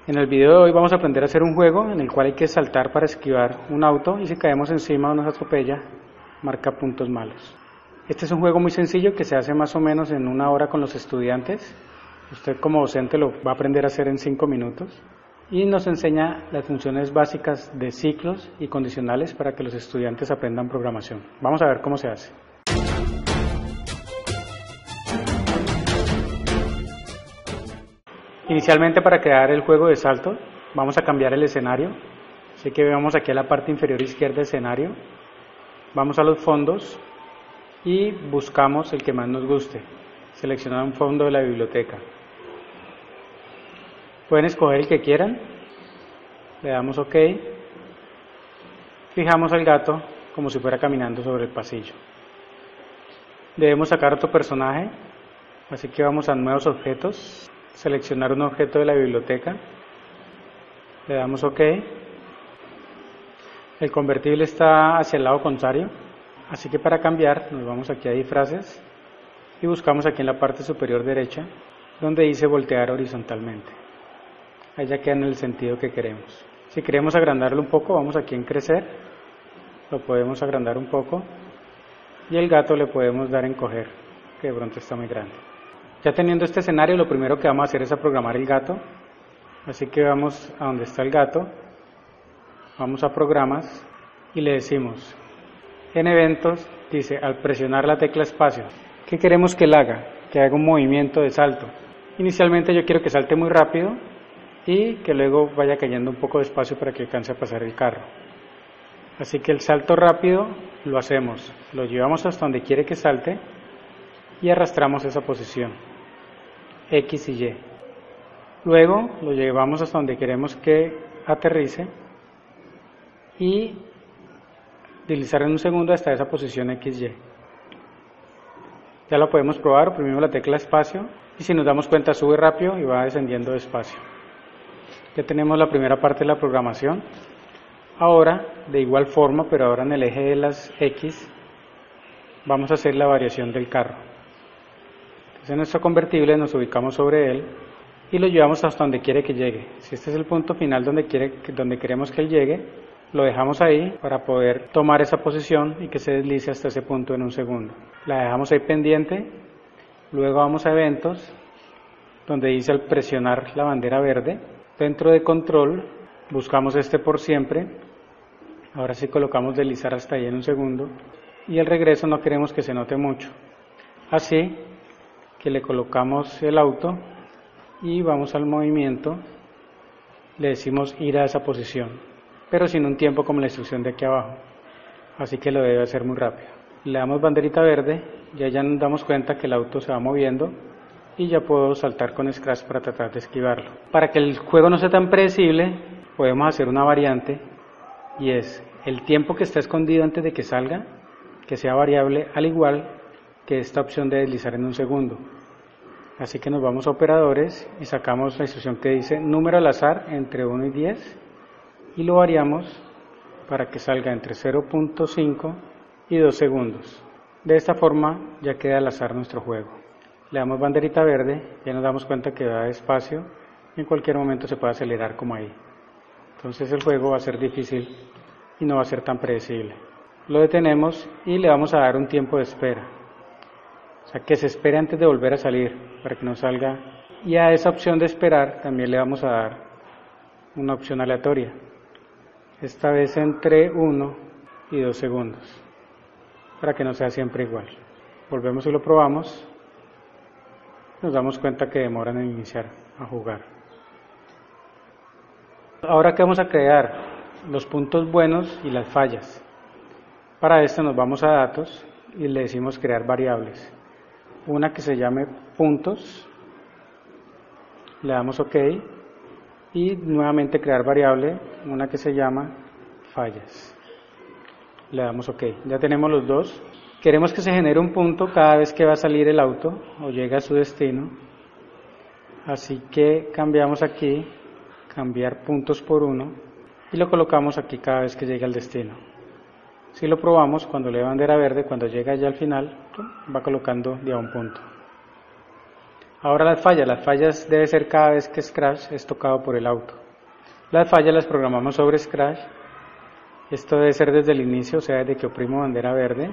En el video de hoy vamos a aprender a hacer un juego en el cual hay que saltar para esquivar un auto y si caemos encima o nos atropella, marca puntos malos. Este es un juego muy sencillo que se hace más o menos en 1 hora con los estudiantes. Usted como docente lo va a aprender a hacer en 5 minutos y nos enseña las funciones básicas de ciclos y condicionales para que los estudiantes aprendan programación. Vamos a ver cómo se hace. Inicialmente, para crear el juego de salto vamos a cambiar el escenario, así que vamos aquí a la parte inferior izquierda del escenario, vamos a los fondos y buscamos el que más nos guste, seleccionar un fondo de la biblioteca. Pueden escoger el que quieran, le damos OK, fijamos al gato como si fuera caminando sobre el pasillo. Debemos sacar otro personaje, así que vamos a nuevos objetos, seleccionar un objeto de la biblioteca, le damos OK. El convertible está hacia el lado contrario, así que para cambiar nos vamos aquí a disfraces y buscamos aquí en la parte superior derecha donde dice voltear horizontalmente. Ahí ya queda en el sentido que queremos. Si queremos agrandarlo un poco, vamos aquí en crecer, lo podemos agrandar un poco y el gato le podemos dar en coger, que de pronto está muy grande. Ya teniendo este escenario, lo primero que vamos a hacer es a programar el gato, así que vamos a donde está el gato, vamos a programas y le decimos, en eventos, dice, al presionar la tecla espacio, ¿qué queremos que él haga? Que haga un movimiento de salto. Inicialmente yo quiero que salte muy rápido y que luego vaya cayendo un poco despacio para que alcance a pasar el carro. Así que el salto rápido lo hacemos, lo llevamos hasta donde quiere que salte y arrastramos esa posición. X y Y. Luego lo llevamos hasta donde queremos que aterrice y deslizar en un segundo hasta esa posición XY. Ya lo podemos probar, oprimimos la tecla espacio y si nos damos cuenta sube rápido y va descendiendo despacio. Ya tenemos la primera parte de la programación. Ahora, de igual forma, pero ahora en el eje de las X, vamos a hacer la variación del carro. En nuestro convertible nos ubicamos sobre él y lo llevamos hasta donde quiere que llegue. Si este es el punto final donde queremos que él llegue, lo dejamos ahí para poder tomar esa posición y que se deslice hasta ese punto en un segundo. La dejamos ahí pendiente, luego vamos a eventos, donde dice al presionar la bandera verde, dentro de control buscamos este por siempre, ahora sí colocamos deslizar hasta ahí en un segundo y el regreso no queremos que se note mucho. Así que le colocamos el auto y vamos al movimiento, le decimos ir a esa posición, pero sin un tiempo como la instrucción de aquí abajo, así que lo debe hacer muy rápido. Le damos banderita verde y ya nos damos cuenta que el auto se va moviendo y ya puedo saltar con Scratch para tratar de esquivarlo. Para que el juego no sea tan predecible, podemos hacer una variante y es el tiempo que está escondido antes de que salga, que sea variable al igual que esta opción de deslizar en un segundo. Así que nos vamos a operadores y sacamos la instrucción que dice número al azar entre 1 y 10 y lo variamos para que salga entre 0.5 y 2 segundos. De esta forma ya queda al azar nuestro juego. Le damos banderita verde, ya nos damos cuenta que va despacio y en cualquier momento se puede acelerar como ahí. Entonces el juego va a ser difícil y no va a ser tan predecible. Lo detenemos y le vamos a dar un tiempo de espera. O sea, que se espere antes de volver a salir, para que no salga. Y a esa opción de esperar también le vamos a dar una opción aleatoria. Esta vez entre 1 y 2 segundos, para que no sea siempre igual. Volvemos y lo probamos. Nos damos cuenta que demoran en iniciar a jugar. Ahora que vamos a crear los puntos buenos y las fallas. Para esto nos vamos a datos y le decimos crear variables. Una que se llame puntos, le damos OK y nuevamente crear variable, una que se llama fallas, le damos OK. Ya tenemos los dos. Queremos que se genere un punto cada vez que va a salir el auto o llega a su destino, así que cambiamos aquí, cambiar puntos por 1 y lo colocamos aquí cada vez que llegue al destino. Si lo probamos, cuando le dé bandera verde, cuando llega ya al final, va colocando ya un punto. Ahora las fallas debe ser cada vez que Scratch es tocado por el auto. Las fallas las programamos sobre Scratch. Esto debe ser desde el inicio, o sea, desde que oprimo bandera verde.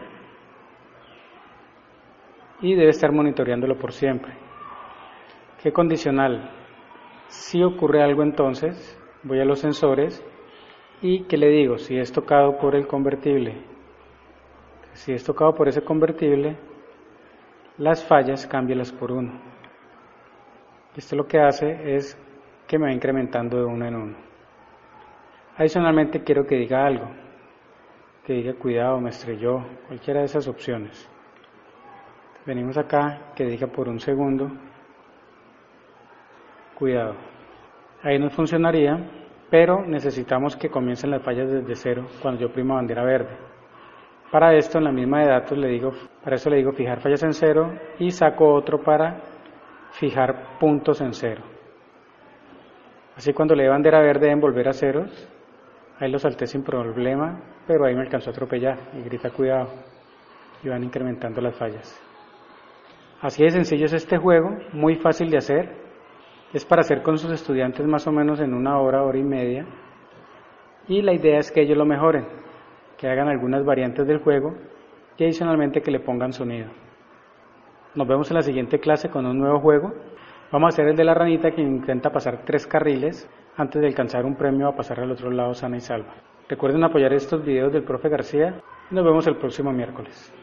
Y debe estar monitoreándolo por siempre. ¿Qué condicional? Si ocurre algo entonces, voy a los sensores y ¿qué le digo? Si es tocado por el convertible. Si es tocado por ese convertible, las fallas cámbialas por 1. Esto lo que hace es que me va incrementando de 1 en 1. Adicionalmente quiero que diga algo, que diga cuidado, me estrelló, cualquiera de esas opciones. Venimos acá, que diga por 1 segundo, cuidado. Ahí nos funcionaría, pero necesitamos que comiencen las fallas desde 0 cuando yo oprima bandera verde. Para esto en la misma de datos para eso le digo fijar fallas en 0 y saco otro para fijar puntos en 0. Así cuando le dé bandera verde deben volver a ceros. Ahí lo salté sin problema, pero ahí me alcanzó a atropellar y grita cuidado y van incrementando las fallas. Así de sencillo es este juego, muy fácil de hacer. Es para hacer con sus estudiantes más o menos en 1 hora, hora y media. Y la idea es que ellos lo mejoren, que hagan algunas variantes del juego y adicionalmente que le pongan sonido. Nos vemos en la siguiente clase con un nuevo juego. Vamos a hacer el de la ranita que intenta pasar 3 carriles antes de alcanzar un premio a pasar al otro lado sana y salva. Recuerden apoyar estos videos del profe García y nos vemos el próximo miércoles.